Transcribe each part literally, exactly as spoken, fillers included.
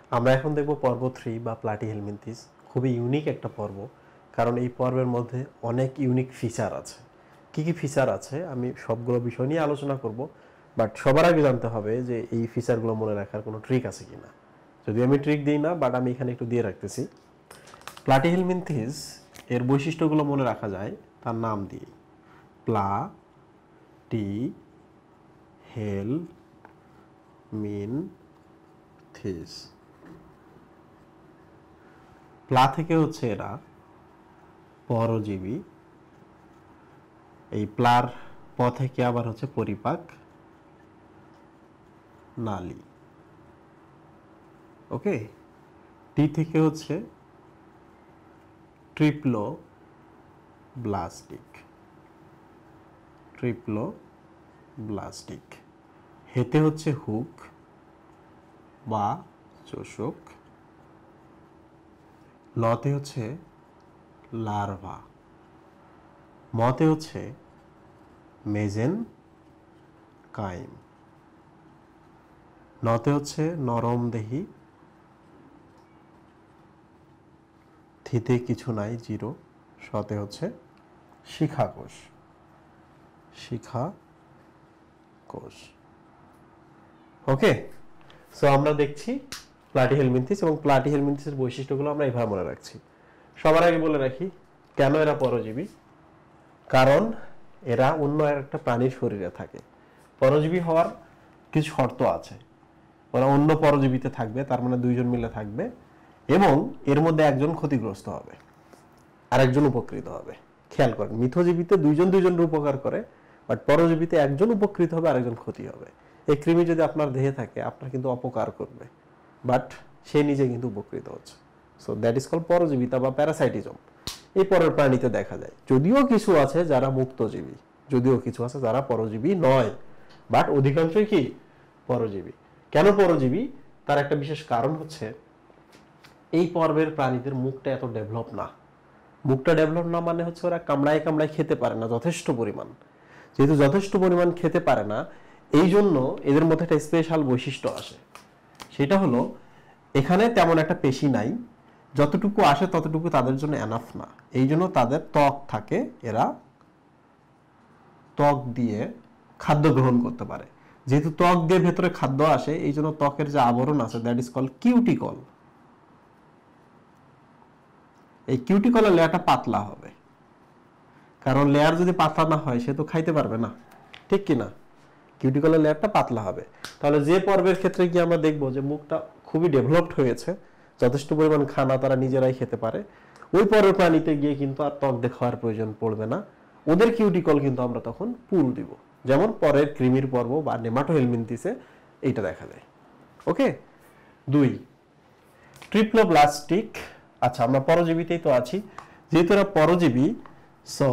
আমরা এখন দেখব পর্ব থ্রি বা প্লাটিহেলমিনথিস। খুবই ইউনিক একটা পর্ব, কারণ এই পর্বের মধ্যে অনেক ইউনিক ফিচার আছে। কি কি ফিচার আছে আমি সবগুলো বিষয় নিয়ে আলোচনা করব, বাট সবার আগে জানতে হবে যে এই ফিচারগুলো মনে রাখার কোনো ট্রিক আছে কিনা। যদি আমি ট্রিক দিই না, বাট আমি এখানে একটু দিয়ে রাখতেছি। প্লাটিহেলমিনথিস এর বৈশিষ্ট্যগুলো মনে রাখা যায় তার নাম দিয়ে। প্লা টি হেল মিন থিস। প্লা থেকে হচ্ছে এরা পরজীবী, এই প্লার প থেকে আবার হচ্ছে পরিপাক নালী। ওকে, টি থেকে হচ্ছে ট্রিপ্লো ব্লাস্টিক, ট্রিপ্লো ব্লাস্টিক। হেতে হচ্ছে হুক বা চোষক। লতে হচ্ছে লার্ভা। মতে হচ্ছে মেজেন কাইম। নতে হচ্ছে নরমদেহী। থিতে কিছু নাই, জিরো। শতে হচ্ছে শিখাকোষ, শিখা কোষ। ওকে, সো আমরা দেখছি প্লাটিহেলমিনথিস এবং প্লাটিহেলমিনথিসের বৈশিষ্ট্যগুলো আমরা এভাবে মনে রাখছি। সবার আগে বলে রাখি কেন এরা পরজীবী। কারণ এরা অন্য একটা প্রাণীর শরীরে থাকে। পরজীবী হওয়ার কিছু শর্ত আছে। ওরা অন্য পরজীবীতে থাকবে, তার মানে দুইজন মিলে থাকবে, এবং এর মধ্যে একজন ক্ষতিগ্রস্ত হবে আর একজন উপকৃত হবে। খেয়াল করেন, মিথজীবীতে দুইজন দুইজনের উপকার করে, বাট পরজীবীতে একজন উপকৃত হবে আর একজন ক্ষতি হবে। এই কৃমি যদি আপনার দেহে থাকে আপনার কিন্তু অপকার করবে, বাট সে নিজে কিন্তু উপকৃত হচ্ছে। সো দ্যাট ইজ কল পরজীবিতা বা প্যারাসাইটিজম। এই পরের প্রাণীতে দেখা যায়। যদিও কিছু আছে যারা মুক্তজীবী, যদিও কিছু আছে যারা পরজীবী নয়, বাট অধিকাংশই কি পরজীবী। কেন পরজীবী? তার একটা বিশেষ কারণ হচ্ছে এই পর্বের প্রাণীদের মুখটা এত ডেভেলপ না। মুখটা ডেভেলপ না মানে হচ্ছে ওরা কামড়ায় কামড়ায় খেতে পারে না যথেষ্ট পরিমাণ। যেহেতু যথেষ্ট পরিমাণ খেতে পারে না, এই জন্য এদের মধ্যে একটা স্পেশাল বৈশিষ্ট্য আসে। সেটা হলো এখানে তেমন একটা পেশি নাই, যতটুকু আসে ততটুকু তাদের জন্য এনাফ না। এই জন্য তাদের ত্বক থাকে, এরা ত্বক দিয়ে খাদ্য গ্রহণ করতে পারে। যেহেতু ত্বক দিয়ে ভেতরে খাদ্য আসে, এই জন্য ত্বকের যে আবরণ আছে দ্যাট ইজ কল কিউটিকল। এই কিউটিকলের লেয়ারটা পাতলা হবে, কারণ লেয়ার যদি পাতলা না হয় সে তো খাইতে পারবে না, ঠিক কিনা? কিউটিকলের লেয়ারটা পাতলা হবে। তাহলে যে পর্বের ক্ষেত্রে গিয়ে আমরা দেখবো যে মুখটা খুবই ডেভেলপড হয়েছে, যথেষ্ট পরিমাণ খানা তারা নিজেরাই খেতে পারে, ওই পর্বের প্রাণীতে গিয়ে কিন্তু আর ত্বক দেখার প্রয়োজন পড়বে না। ওদের কিউটিকল কিন্তু আমরা তখন পুল দিব, যেমন পরের কৃমির পর্ব বা নেমাটোহেলমিনথিসে এইটা দেখা যায়। ওকে, দুই ট্রিপ্লোব্লাস্টিক। আচ্ছা, আমরা পরজীবীতেই তো আছি। যেহেতু এরা পরজীবী, সো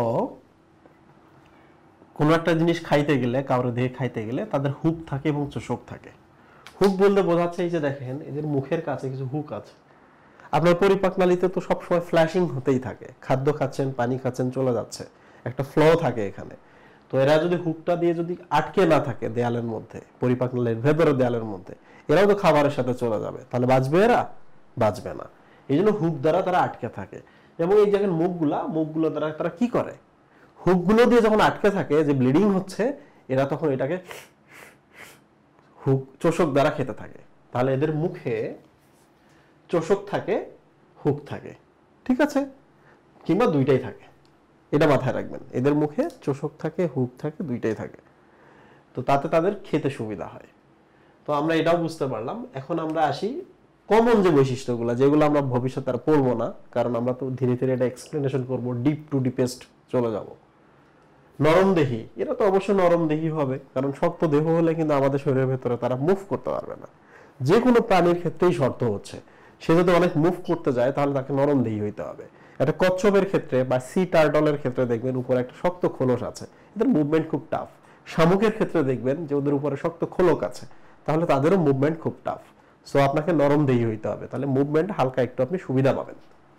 কোনো একটা জিনিস খাইতে গেলে, কারোর দেহে খাইতে গেলে তাদের হুক থাকে এবং চোষক থাকে। হুক বলতে বোঝাচ্ছে এই যে দেখেন এদের মুখের কাছে কিছু হুক আছে। আপনার পরিপাক নালীতে তো সবসময় ফ্ল্যাশিং হতেই থাকে, খাদ্য খাচ্ছেন, পানি খাচ্ছেন, চলে যাচ্ছে, একটা ফ্লো থাকে এখানে। তো এরা যদি হুকটা দিয়ে যদি আটকে না থাকে দেয়ালের মধ্যে, পরিপাক নালীর ভেতরে দেয়ালের মধ্যে, এরাও তো খাবারের সাথে চলে যাবে, তাহলে বাঁচবে এরা? বাঁচবে না। এই জন্য হুক দ্বারা তারা আটকে থাকে। এবং এই জায়গায় মুখগুলা মুখগুলো দ্বারা তারা কি করে, হুকগুলো দিয়ে যখন আটকে থাকে, যে ব্লিডিং হচ্ছে, এরা তখন এটাকে হুক চোষক দ্বারা খেতে থাকে। তাহলে এদের মুখে চোষক থাকে, হুক থাকে, ঠিক আছে? কিংবা দুইটাই থাকে, এটা মাথায় রাখবেন। এদের মুখে চোষক থাকে, হুক থাকে, দুইটাই থাকে। তো তাতে তাদের খেতে সুবিধা হয়। তো আমরা এটাও বুঝতে পারলাম। এখন আমরা আসি কমন যে বৈশিষ্ট্যগুলো, যেগুলো আমরা ভবিষ্যতে আর পড়বো না, কারণ আমরা তো ধীরে ধীরে এটা এক্সপ্লেনেশন করবো, ডিপ টু ডিপেস্ট চলে যাব। নরমদেহী, এরা তো অবশ্যই নরমদেহী হবে, কারণ শক্ত দেহ হলে কিন্তু আমাদের শরীরের ভেতরে তারা মুভ করতে পারবে না। যে কোনো প্রাণীর ক্ষেত্রেই শর্ত হচ্ছে সে যদি অনেক মুভ করতে যায় তাহলে তাকে নরমদেহী হইতে হবে। একটা কচ্ছপের ক্ষেত্রে বা সি টার্টলের ক্ষেত্রে দেখবেন উপরে একটা শক্ত খোলস আছে, এদের মুভমেন্ট খুব টাফ। শামুকের ক্ষেত্রে দেখবেন যে ওদের উপরে শক্ত খোলক আছে, তাহলে তাদেরও মুভমেন্ট খুব টাফ। সো আপনাকে নরমদেহী হইতে হবে, তাহলে মুভমেন্ট হালকা একটু আপনি সুবিধা পাবেন।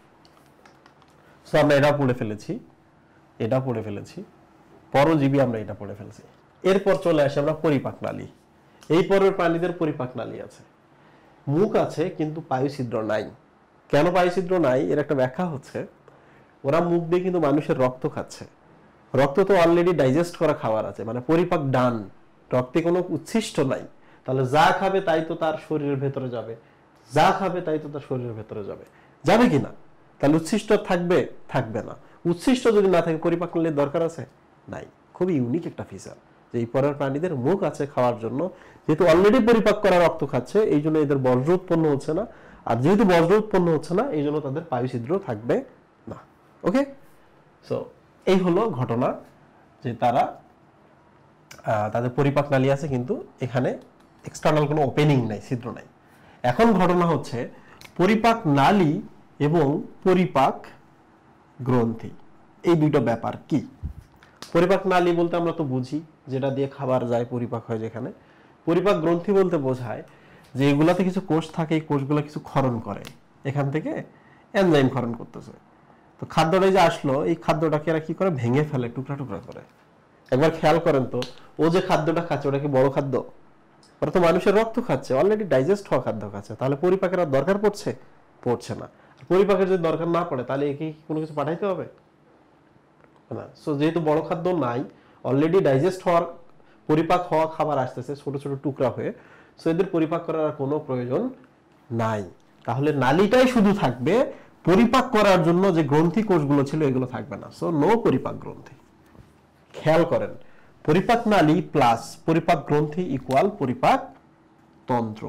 সো আমরা এটা পড়ে ফেলেছি, এটা পড়ে ফেলেছি পরজীবী, আমরা এটা পড়ে ফেলছি। এরপর চলে আসে আমরা পরিপাক নালী। এই পর্বের প্রাণীদের পরিপাক নালী আছে। মুখ আছে কিন্তু পায়ু ছিদ্র নাই। কেন পায়ু ছিদ্র নাই এর একটা ব্যাখ্যা হচ্ছে, ওরা মুখ দিয়ে কিন্তু মানুষের রক্ত খাচ্ছে। রক্ত তো অলরেডি ডাইজেস্ট করা খাবার আছে, মানে পরিপাক ডান, রক্তে কোনো উচ্ছিষ্ট নাই। তাহলে যা খাবে তাই তো তার শরীরের ভেতরে যাবে, যা খাবে তাই তো তার শরীরের ভেতরে যাবে, যাবে কিনা? তাহলে উচ্ছিষ্ট থাকবে? থাকবে না। উচ্ছিষ্ট যদি না থাকে পরিপাক নালীর দরকার আছে? নাই। খুবই ইউনিক একটা ফিচার যে এই পরের প্রাণীদের মুখ আছে খাওয়ার জন্য, যেহেতু অলরেডি পরিপাক করা রক্ত খাচ্ছে এই জন্য এদের বজ্র উৎপন্ন হচ্ছে না, আর যেহেতু বজ্র উৎপন্ন হচ্ছে না এই জন্য তাদের পায়ু ছিদ্র থাকবে না। ওকে, সো এই হলো ঘটনা যে তারা তাদের পরিপাক নালী আছে কিন্তু এখানে এক্সটার্নাল কোনো ওপেনিং নাই, ছিদ্র নাই। এখন ঘটনা হচ্ছে পরিপাক নালী এবং পরিপাক গ্রন্থি, এই দুটো ব্যাপার কি? পরিপাক নালী বলতে আমরা তো বুঝি যেটা দিয়ে খাবার যায়, পরিপাক হয় যেখানে। পরিপাক গ্রন্থি বলতে বোঝায় যে এগুলাতে কিছু কোষ থাকে, এই কোষগুলো কিছু ক্ষরণ করে, এখান থেকে এনজাইম ক্ষরণ করতেছে। তো খাদ্যটা যে আসলো এই খাদ্যটাকে এরা কি করে? ভেঙে ফেলে, টুকরা টুকরা করে। একবার খেয়াল করেন তো, ও যে খাদ্যটা খাচ্ছে ওটা কি বড় খাদ্য? ওরা তো মানুষের রক্ত খাচ্ছে, অলরেডি ডাইজেস্ট হওয়া খাদ্য খাচ্ছে, তাহলে পরিপাকের আর দরকার পড়ছে? পড়ছে না। পরিপাকের যদি দরকার না পড়ে তাহলে একে কোনো কিছু পাঠাইতে হবে না। সো যেহেতু বড় খাদ্য নাই, অলরেডি ডাইজেস্ট হওয়ার পরিপাক হওয়া খাবার আসতেছে ছোট ছোট টুকরা হয়ে, সো এদের পরিপাক করার কোনো প্রয়োজন নাই। তাহলে নালীটাই শুধু থাকবে, পরিপাক করার জন্য যে গ্রন্থি কোষগুলো ছিল এগুলো থাকবে না। সো নো পরিপাক গ্রন্থি। খেয়াল করেন, পরিপাক নালী প্লাস পরিপাক গ্রন্থি ইকুয়াল পরিপাক তন্ত্র।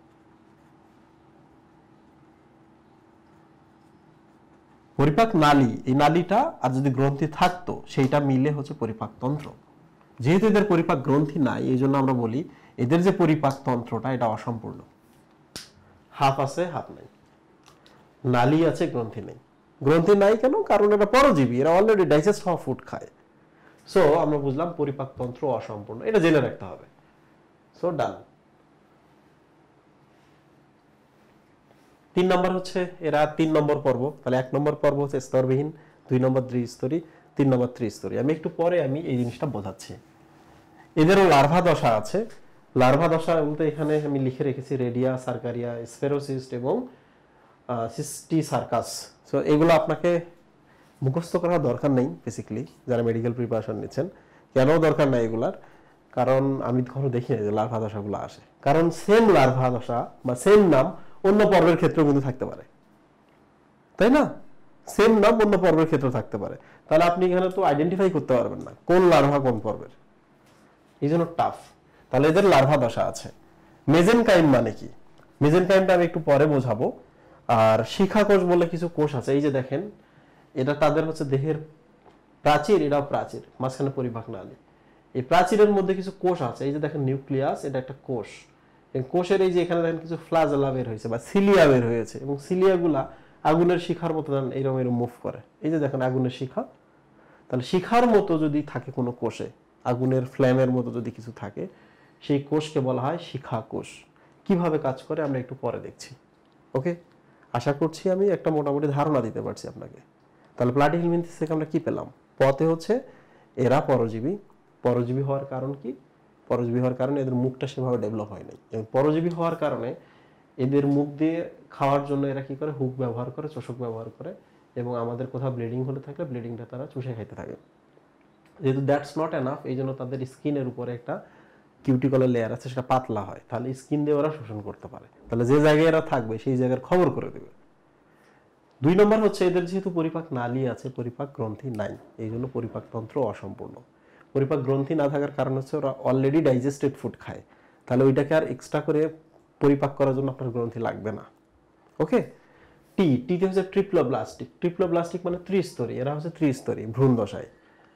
পরিপাক নালী, এই নালীটা আর যদি গ্রন্থি থাকতো সেইটা মিলে হচ্ছে পরিপাক তন্ত্র। যেহেতু এদের পরিপাক গ্রন্থি নাই এই জন্য আমরা বলি এদের যে পরিপাক তন্ত্রটা এটা অসম্পূর্ণ, হাফ আছে হাফ নাই। নালী আছে গ্রন্থি নেই। গ্রন্থি নাই কেন? কারণ এরা পরজীবী, এরা অলরেডি ডাইজেস্ট হওয়া ফুড খায়। সো আমরা বুঝলাম পরিপাক তন্ত্র অসম্পূর্ণ, এটা জেনে রাখতে হবে। So done. তিন নম্বর হচ্ছে এরা তিন নম্বর পর্ব। তাহলে এক নম্বর পর্ব হচ্ছে স্তরবিহীন, দুই নম্বর দ্বিস্তরী, তিন নম্বর ত্রিস্তরী। আমি একটু পরে আমি এই জিনিসটা বোঝাচ্ছি। এদেরও লার্ভা দশা আছে। লার্ভা দশা বলতে এখানে আমি লিখে রেখেছি রেডিয়া, সার্কারিয়া, স্পেরোসিস্ট এবং সিস্টি সার্কাস। সো এগুলো আপনাকে মুখস্থ করার দরকার নেই বেসিক্যালি, যারা মেডিকেল প্রিপারেশন নিচ্ছেন। কেন দরকার নাই এগুলার? কারণ আমি কখনো দেখি না যে লার্ভা দশাগুলো আসে, কারণ সেম লার্ভা দশা বা সেম নাম অন্য পর্বের ক্ষেত্রেও কিন্তু থাকতে পারে, তাই না? সেম নাম অন্য পর্বের ক্ষেত্রে থাকতে পারে, তাহলে আপনি এখানে তো আইডেন্টিফাই করতে পারবেন না কোন লার্ভা কোন পর্বের, এই জন্য টাফ। তাহলে এদের লার্ভা দশা আছে। মেজেনকাইম মানে কি? মেজেনকাইমটা আমি একটু পরে বোঝাবো। আর শিখা কোষ বলে কিছু কোষ আছে, এই যে দেখেন এটা তাদের হচ্ছে দেহের প্রাচীর, এটাও প্রাচীর, মাঝখানে পরিপাক নালী। এই প্রাচীরের মধ্যে কিছু কোষ আছে, এই যে দেখেন নিউক্লিয়াস, এটা একটা কোষ। এই কোষের এই যে এখানে দেখেন কিছু ফ্লাজেলা বের হয়েছে বা সিলিয়া বের হয়েছে, এবং সিলিয়াগুলা আগুনের শিখার মতো এরকম এরকম মুভ করে। এই যে দেখেন আগুনের শিখা, তাহলে শিখার মতো যদি থাকে কোনো কোষে, আগুনের ফ্ল্যামের মতো যদি কিছু থাকে, সেই কোষকে বলা হয় শিখা কোষ। কিভাবে কাজ করে আমরা একটু পরে দেখছি। ওকে, আশা করছি আমি একটা মোটামুটি ধারণা দিতে পারছি আপনাকে। তাহলে প্লাটিহেলমিনথেস থেকে আমরা কি পেলাম? পথে হচ্ছে এরা পরজীবী। পরজীবী হওয়ার কারণ কি? পরজীবী হওয়ার কারণে এদের মুখটা সেভাবে ডেভেলপ হয় নাই, এবং পরজীবী হওয়ার কারণে এদের মুখ দিয়ে খাওয়ার জন্য এরা কি করে? হুক ব্যবহার করে, চোষক ব্যবহার করে, এবং আমাদের কোথাও ব্লিডিং হলে থাকলে ব্লিডিংটা তারা চুষে খাইতে থাকে। যেহেতু দ্যাটস নট এনাফ, এই জন্য তাদের স্কিনের উপরে একটা কিউটিকলের লেয়ার আছে, সেটা পাতলা হয়, তাহলে স্কিন দিয়ে ওরা শোষণ করতে পারে। তাহলে যে জায়গায় এরা থাকবে সেই জায়গার খবর করে দেবে। দুই নম্বর হচ্ছে এদের যেহেতু পরিপাক নালী আছে, পরিপাক গ্রন্থি নাই, এই জন্য পরিপাক তন্ত্র অসম্পূর্ণ। পরিপাক গ্রন্থি না থাকার কারণ হচ্ছে ওরা অলরেডি ডাইজেস্টেড ফুড খায়, তাহলে ওইটাকে আর এক্সট্রা করে পরিপাক করার জন্য আপনার গ্রন্থি লাগবে না। ওকে, টি টিতে হচ্ছে ট্রিপ্লোব্লাস্টিক। ট্রিপ্লোব্লাস্টিক মানে ত্রিস্তরী, এরা হচ্ছে ত্রিস্তরী ভ্রূণ দশায়।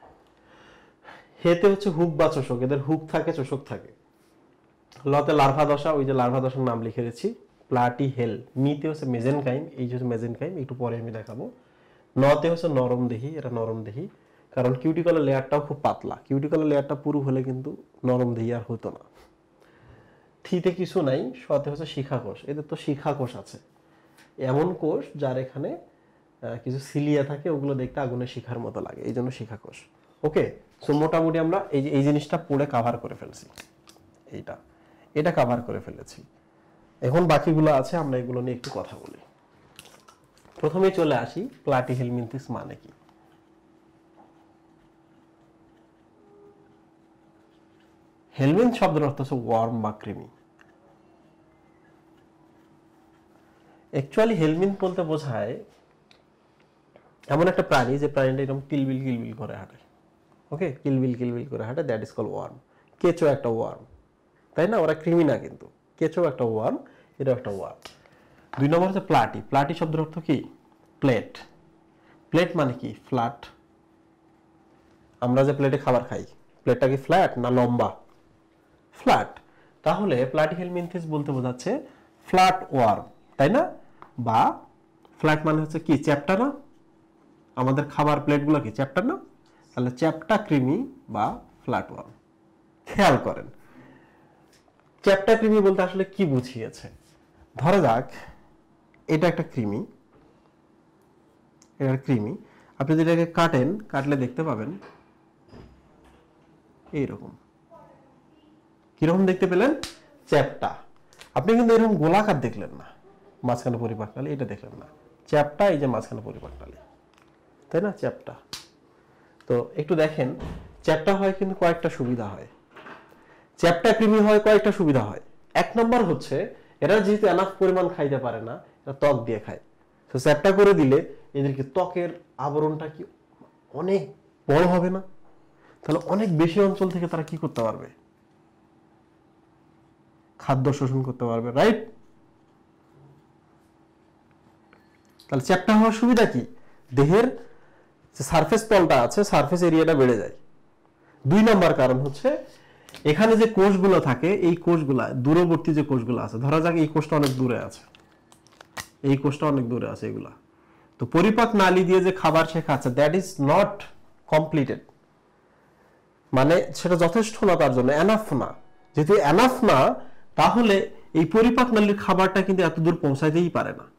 হেতে হচ্ছে হুক বা চোষক, এদের হুক থাকে, চোষক থাকে। লতে লার্ভা দশা, ওই যে লার্ভা দশার নাম লিখে রেখেছি, প্লাটি হেল। মিতে হচ্ছে মেজেনকাইম, এই যে মেজেনকাইম, একটু পরে আমি দেখাবো। নতে হচ্ছে নরম দেহি, এটা নরম দেহি, কারণ কিউটিকলের লেয়ারটাও খুব পাতলা। কিউটিকলের লেয়ারটা পুরো হলে কিন্তু নরম দেহি আর হতো না। থিতে কিছু নাই। শতে হচ্ছে শিখা কোষ, এদের তো শিখা কোষ আছে, এমন কোষ যার এখানে কিছু সিলিয়া থাকে, ওগুলো দেখতে আগুনের শিখার মতো লাগে, এই জন্য শিখা কোষ। ওকে, সো মোটামুটি আমরা এই এই জিনিসটা পুরো কাভার করে ফেলছি। এইটা এটা কাভার করে ফেলেছি। এখন বাকিগুলো আছে, আমরা এগুলো নিয়ে একটু কথা বলি। প্রথমে চলে আসি প্লাটিহেলমিনথিস মানে কি। হেলমিন্থ শব্দের অর্থ হচ্ছে ওয়ার্ম বা কৃমি। অ্যাকচুয়ালি হেলমিন্থ বলতে বোঝায় এমন একটা প্রাণী যে প্রাণীটা এরকম কিলবিল কিলবিল করে হাঁটে। ওকে, কিলবিল কিলবিল করে হাঁটে, দ্যাট ইজ কল ওয়ার্ম। কেঁচো একটা ওয়ার্ম, তাই না? ওরা কৃমি না, কিন্তু কেঁচো একটা ওয়ার্ম, এটা একটা ওয়ার্ম। দুই নম্বর হচ্ছে প্লাটি। প্লাটি শব্দের অর্থ কি? প্লেট। প্লেট মানে কি? ফ্ল্যাট। আমরা যে প্লেটে খাবার খাই, প্লেটটা কি ফ্ল্যাট না লম্বা? ফ্ল্যাট। তাহলে প্লাটিহেলমিনথিস বলতে বোঝাচ্ছে ফ্ল্যাট ওয়ার্ম, তাই না? বা ফ্ল্যাট মানে হচ্ছে কি? চ্যাপ্টা না? আমাদের খাবার প্লেটগুলো কি চ্যাপ্টা না? তাহলে চ্যাপ্টা কৃমি বা ফ্ল্যাট ওয়ার্ম। খেয়াল করেন চ্যাপ্টা কৃমি বলতে আসলে কি বুঝিয়েছে। ধরা যাক এটা একটা কৃমি, এটা কৃমি। আপনি যদি এটাকে কাটেন, কাটলে দেখতে পাবেন এইরকম। কিরকম দেখতে পেলেন? চ্যাপ্টা। আপনি কিন্তু এরকম গোলাকার দেখলেন না, মাঝখানে পরিপাকনালী এটা দেখলেন না। চ্যাপ্টা, এই যে মাঝখানে পরিপাকনালী, তাই না? চ্যাপ্টা। তো একটু দেখেন, চ্যাপ্টা হয় কিন্তু কয়েকটা সুবিধা হয়। চ্যাপ্টা কৃমি হয় কয়েকটা সুবিধা হয়। এক নম্বর হচ্ছে এরা যেহেতু এনাফ পরিমাণ খাইতে পারে না, এরা ত্বক দিয়ে খায়। তো চ্যাপ্টা করে দিলে এদেরকে ত্বকের আবরণটা কি অনেক বড় হবে না? তাহলে অনেক বেশি অঞ্চল থেকে তারা কি করতে পারবে? খাদ্য শোষণ করতে পারবে, রাইট? তাহলে চ্যাপ্টা হওয়ার সুবিধা কি? দেহের যে সারফেস তলটা আছে, সারফেস এরিয়াটা বেড়ে যায়। দুই নম্বর কারণ হচ্ছে এখানে যে কোষগুলো থাকে, এই কোষগুলা দূরবর্তী যে কোষগুলো আছে, ধরা যাক এই কোষটা অনেক দূরে আছে, এই কোষটা অনেক দূরে আছে, এগুলা তো পরিপাক নালী দিয়ে যে খাবার সে খাচ্ছে, দ্যাট ইজ নট কমপ্লিটেড, মানে সেটা যথেষ্ট না তার জন্য, এনাফ না। যেহেতু এনাফ না, তাহলে এই পরিপাক নালীর খাবারটা কিন্তু এত দূর পৌঁছাইতেই পারে না।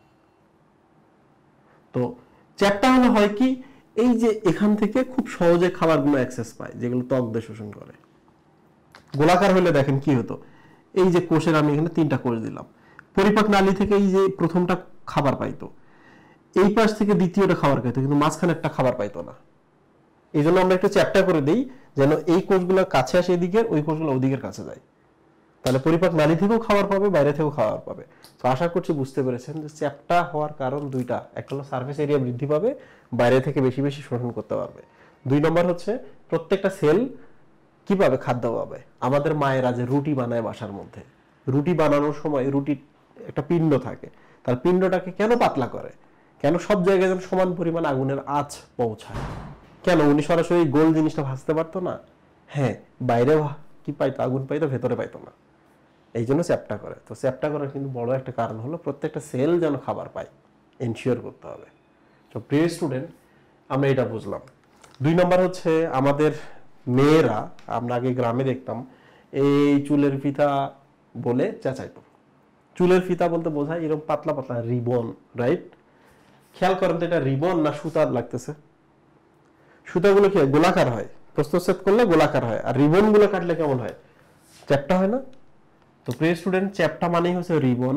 তো চ্যাপ্টা হলে হয় কি, এই যে এখান থেকে খুব সহজে খাবারগুলো অ্যাক্সেস পায়, যেগুলো ত্বক দিয়ে শোষণ করে। গোলাকার হলে দেখেন কি হতো, এই যে কোষের আমি এখানে তিনটা কোষ দিলাম, পরিপাক নালী থেকে এই যে প্রথমটা খাবার পাইতো, এই পাশ থেকে দ্বিতীয়টা খাবার খাইতো, কিন্তু মাঝখানে একটা খাবার পাইতো না। এই জন্য আমরা একটু চ্যাপ্টা করে দিই, যেন এই কোষগুলো কাছে আসে এদিকের, ওই কোষগুলো ওদিকের কাছে যায়। তাহলে পরিপাক নালী থেকেও খাবার পাবে, বাইরে থেকেও খাবার পাবে। তো আশা করছি বুঝতে পেরেছেন যে চ্যাপ্টা হওয়ার কারণ দুইটা। একটা হলো সারফেস এরিয়া বৃদ্ধি পাবে, বাইরে থেকে বেশি বেশি শোষণ করতে পারবে। দুই নম্বর হচ্ছে প্রত্যেকটা সেল কিভাবে খাদ্য পাবে। আমাদের মায়েরা যে রুটি বানায় বাসার মধ্যে, রুটি বানানোর সময় রুটি একটা পিণ্ড থাকে, তার পিণ্ডটাকে কেন পাতলা করে? কেন সব জায়গায় যেন সমান পরিমাণ আগুনের আঁচ পৌঁছায়? কেন? উনি সরাসরি গোল জিনিসটা ভাজতে পারতো না? হ্যাঁ, বাইরে কি পাইতো? আগুন পাইতো, ভেতরে পাইতো না। এই জন্য চ্যাপ্টা করে। তো চ্যাপ্টা করার কিন্তু বড় একটা কারণ হলো প্রত্যেকটা সেল যেন খাবার পায়, এনশিওর করতে হবে। তো প্রিয় স্টুডেন্ট, আমরা এটা বুঝলাম। দুই নম্বর হচ্ছে আমাদের মেয়েরা, আমরা আগে গ্রামে দেখতাম এই চুলের ফিতা বলে চেঁচাইতো। চুলের ফিতা বলতে বোঝায় এরকম পাতলা পাতলা রিবন, রাইট? খেয়াল করেন তো এটা রিবন না সুতার লাগতেছে? সুতাগুলো কি গোলাকার হয়, প্রস্থচ্ছেদ করলে গোলাকার হয়, আর রিবন গুলো কাটলে কেমন হয়? চ্যাপ্টা হয় না? তো প্রিয় স্টুডেন্ট, চ্যাপ্টা মানেই হচ্ছে রিবন।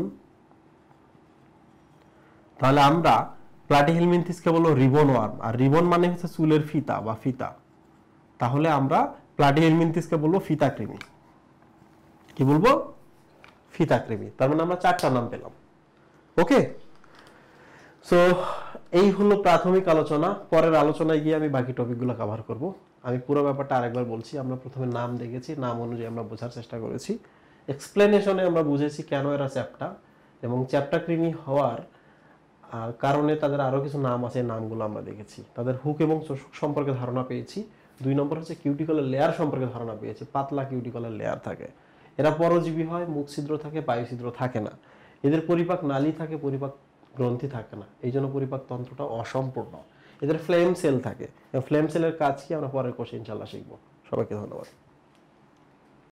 তাহলে আমরা প্লাটিহেলমিনথিসকে বলবো রিবন ওয়ার্ম, আর রিবন মানে হচ্ছে চুলের ফিতা বা ফিতা। তাহলে আমরা প্লাটিহেলমিনথিসকে বলবো ফিতা কৃমি। কি বলবো? ফিতা কৃমি। তার মানে আমরা চারটা নাম পেলাম। ওকে, সো এই হলো প্রাথমিক আলোচনা। পরের আলোচনায় গিয়ে আমি বাকি টপিকগুলো কভার করব। আমি পুরো ব্যাপারটা আরেকবার বলছি। আমরা প্রথমে নাম দেখেছি, নাম অনুযায়ী আমরা বোঝার চেষ্টা করেছি। এক্সপ্লেনেশনে আমরা বুঝেছি কেন এরা চ্যাপ্টা, এবং চ্যাপ্টা কৃমি হওয়ার কারণে তাদের আরো কিছু নাম আছে, নামগুলো আমরা দেখেছি। তাদের হুক এবং চোষক সম্পর্কে ধারণা পেয়েছি। দুই নম্বর হচ্ছে কিউটিকলের লেয়ার সম্পর্কে ধারণা পেয়েছি। পাতলা কিউটিকলের লেয়ার থাকে, এরা পরজীবী হয়, মুখ ছিদ্র থাকে, বায়ু ছিদ্র থাকে না, এদের পরিপাক নালী থাকে, পরিপাক গ্রন্থি থাকে না, এই জন্য পরিপাক তন্ত্রটা অসম্পূর্ণ। এদের ফ্লেম সেল থাকে। ফ্লেম সেলের কাজ কি আমরা পরের কোর্সে ইনশাআল্লাহ শিখবো। সবাইকে ধন্যবাদ।